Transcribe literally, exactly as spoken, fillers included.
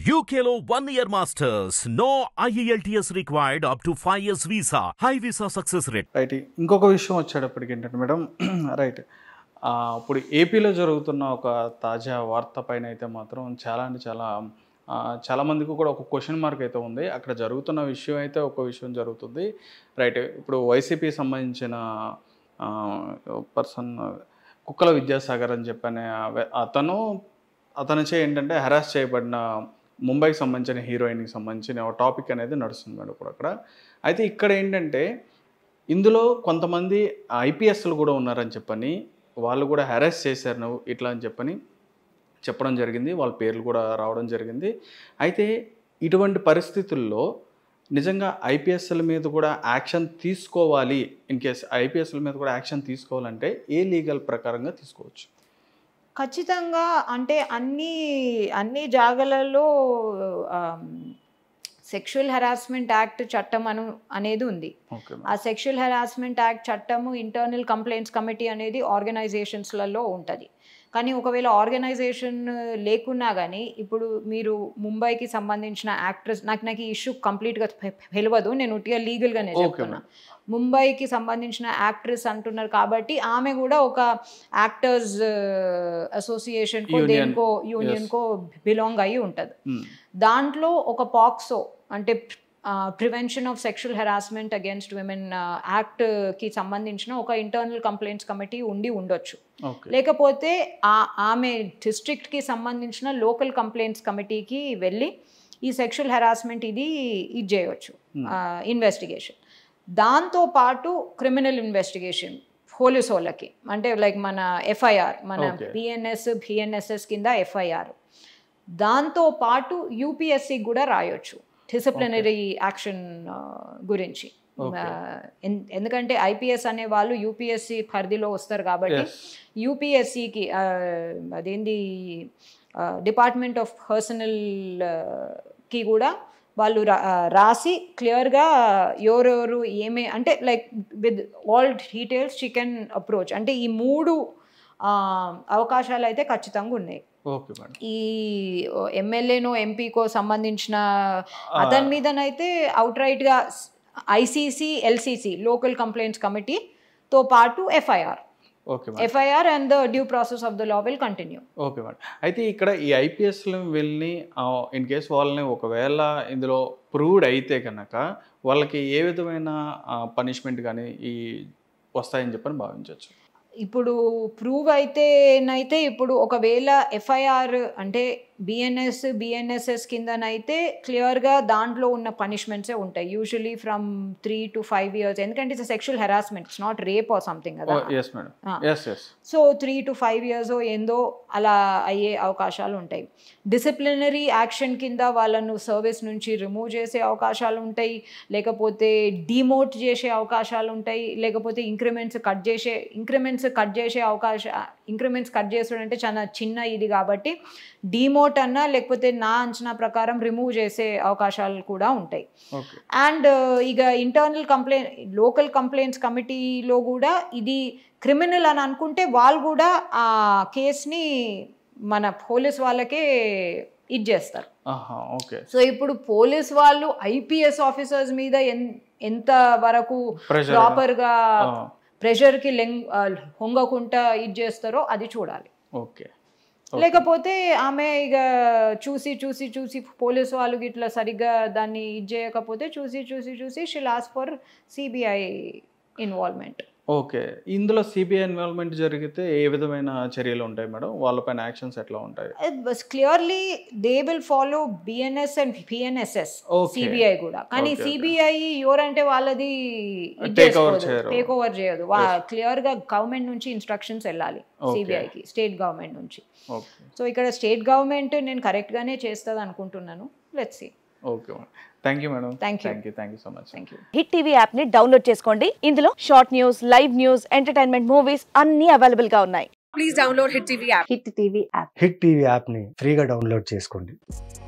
U K లో one year masters. No I E L T S required up to five years visa. High visa success rate. Right. ఇంకొక విషయం వచ్చేటప్పటికి ఏంటంటే madam, right, ఇప్పుడు ఏపీలో జరుగుతున్న ఒక తాజా వార్త పైన అయితే మాత్రం చాలా అంటే చాలా చాలామందికి కూడా ఒక క్వశ్చన్ మార్క్ అయితే ఉంది. అక్కడ జరుగుతున్న విషయం అయితే ఒక విషయం జరుగుతుంది. రైట్. ఇప్పుడు వైసీపీ సంబంధించిన పర్సన్ కుక్కల విద్యాసాగర్ అని చెప్పనే అతను అతనిచే ఏంటంటే హెరాస్ చేయబడిన ముంబైకి సంబంధించిన హీరోయిన్కి సంబంధించిన టాపిక్ అనేది నడుస్తుంది మేడం ఇప్పుడు అక్కడ. అయితే ఇక్కడ ఏంటంటే ఇందులో కొంతమంది ఐపీఎస్లు కూడా ఉన్నారని చెప్పని, వాళ్ళు కూడా హెరాస్ చేశారు నువ్వు ఇట్లా అని చెప్పని చెప్పడం జరిగింది. వాళ్ళ పేర్లు కూడా రావడం జరిగింది. అయితే ఇటువంటి పరిస్థితుల్లో నిజంగా ఐపీఎస్ల మీద కూడా యాక్షన్ తీసుకోవాలి, ఇన్ కేస్ ఐపీఎస్ల మీద కూడా యాక్షన్ తీసుకోవాలంటే ఏ లీగల్ ప్రకారంగా తీసుకోవచ్చు? ఖచ్చితంగా అంటే అన్ని అన్ని జాగాలలో సెక్షువల్ హెరాస్మెంట్ యాక్ట్ చట్టం అను అనేది ఉంది. ఆ సెక్షువల్ హెరాస్మెంట్ యాక్ట్ చట్టము ఇంటర్నల్ కంప్లైంట్స్ కమిటీ అనేది ఆర్గనైజేషన్స్లలో ఉంటుంది. కానీ ఒకవేళ ఆర్గనైజేషన్ లేకున్నా కానీ ఇప్పుడు మీరు ముంబైకి సంబంధించిన యాక్ట్రెస్, నాకు నాకు ఈ ఇష్యూ కంప్లీట్గా తెలియదు, నేను ఉట్టిగా లీగల్గానే చెప్తున్నా. ముంబైకి సంబంధించిన యాక్ట్రెస్ అంటున్నారు కాబట్టి ఆమె కూడా ఒక యాక్టర్స్ అసోసియేషన్కో దేనికో యూనియన్కో బిలాంగ్ అయ్యి ఉంటుంది. దాంట్లో ఒక పాక్సో అంటే prevention of sexual harassment against women యాక్ట్కి సంబంధించిన ఒక ఇంటర్నల్ కంప్లైంట్స్ కమిటీ ఉండి ఉండొచ్చు. లేకపోతే ఆమె డిస్ట్రిక్ట్కి సంబంధించిన లోకల్ కంప్లైంట్స్ కమిటీకి వెళ్ళి ఈ సెక్షువల్ హెరాస్మెంట్ ఇది ఇది చేయవచ్చు ఇన్వెస్టిగేషన్. దాంతోపాటు క్రిమినల్ ఇన్వెస్టిగేషన్ పోలీసు వాళ్ళకి అంటే లైక్ మన ఎఫ్ఐఆర్, మన బిఎన్ఎస్ బిఎన్ఎస్ఎస్ కింద ఎఫ్ఐఆర్, దాంతోపాటు యూపీఎస్సీకి కూడా రాయొచ్చు డిసిప్లినరీ యాక్షన్ గురించి. ఎందుకంటే ఐపీఎస్ అనే వాళ్ళు యూపీఎస్సీ పరిధిలో వస్తారు కాబట్టి యూపీఎస్సీకి అదేంది డిపార్ట్మెంట్ ఆఫ్ పర్సనల్కి కూడా వాళ్ళు రాసి క్లియర్గా ఎవరెవరు ఏమే అంటే like with all details she can approach. అంటే ఈ మూడు అవకాశాలు అయితే ఖచ్చితంగా ఉన్నాయి. ఈ ఎమ్మెల్యేనో ఎంపీకో సంబంధించిన అతని మీదనైతే అవుట్ రైట్గా ఐసీసీ ఎల్సీసీ లోకల్ కంప్లైంట్స్ కమిటీతో పాటు FIR FIR and the due process of the law will continue. Okay madam. అయితే ఇక్కడ ఈ ఐపీఎస్లు వెళ్ళి ఇన్ కేస్ వాళ్ళని ఒకవేళ ఇందులో ప్రూవ్డ్ అయితే కనుక వాళ్ళకి ఏ విధమైన పనిష్మెంట్ కానీ ఈ వస్తాయని చెప్పని భావించవచ్చు? ఇప్పుడు ప్రూవ్ అయితేనైతే ఇప్పుడు ఒకవేళ ఎఫ్ఐఆర్ అంటే బిఎన్ఎస్ బిఎన్ఎస్ఎస్ కిందనైతే క్లియర్గా దాంట్లో ఉన్న పనిష్మెంట్సే ఉంటాయి. Usually from three to five years ఎందుకంటే it's sexual harassment, it's not rape or something కదా. So three to five years ఏందో అలా అయ్యే అవకాశాలు ఉంటాయి. డిసిప్లినరీ యాక్షన్ కింద వాళ్ళను సర్వీస్ నుంచి రిమూవ్ చేసే అవకాశాలు ఉంటాయి, లేకపోతే డిమోట్ చేసే అవకాశాలు ఉంటాయి, లేకపోతే ఇంక్రిమెంట్స్ కట్ చేసే ఇంక్రిమెంట్స్ కట్ చేసే అవకాశం ఇంక్రిమెంట్స్ కట్ చేసాడు అంటే చాలా చిన్న ఇది కాబట్టి డిమోట్ అన్నా లేకపోతే నా అంచనా ప్రకారం రిమూవ్ చేసే అవకాశాలు కూడా ఉంటాయి. అండ్ ఇక ఇంటర్నల్ కంప్లైంట్ లోకల్ కంప్లైంట్స్ కమిటీలో కూడా ఇది క్రిమినల్ అని అనుకుంటే వాళ్ళు కూడా ఆ కేసుని మన పోలీస్ వాళ్ళకే ఇది చేస్తారు. సో ఇప్పుడు పోలీస్ వాళ్ళు ఐపీఎస్ ఆఫీసర్స్ మీద ఎంత వరకు ప్రాపర్గా ప్రెషర్కి లెంగ్ హొంగకుండా ఇది చేస్తారో అది చూడాలి. ఓకే. లేకపోతే ఆమె ఇక చూసి చూసి చూసి పోలీసు వాళ్ళకి ఇట్లా సరిగ్గా దాన్ని ఇది చేయకపోతే చూసి చూసి చూసి she lost for CBI involvement. Okay. ఇందులో సిబిఐ ఇన్వాల్వ్మెంట్ జరిగితే ఏ విధమైన చర్యలు ఉంటాయి మేడం? వాళ్ళపైన యాక్షన్స్ ఎట్లా ఉంటాయి? Clearly they will follow BNS and BNSS CBI కూడా. కానీ సిబిఐ ఎవరంటే వాళ్ళది టేక్ ఓవర్ చేయదు. క్లియర్ గా గవర్నమెంట్ నుంచి ఇన్స్ట్రక్షన్స్ వెళ్ళాలి సిబిఐకి, స్టేట్ గవర్నమెంట్ నుంచి. సో ఇక్కడ స్టేట్ గవర్నమెంట్ నేను కరెక్ట్ గానే చేస్తుంది అనుకుంటున్నాను. Let's see. Okay madam. Thank you madam. Thank you. Thank you thank you so much. Thank you. Hit TV app ని డౌన్లోడ్ చేసుకోండి. ఇందులో short news, live news, entertainment movies అన్ని available గా ఉన్నాయి. Please download hit TV app. Hit TV app hit TV app ని ఫ్రీగా download చేసుకోండి.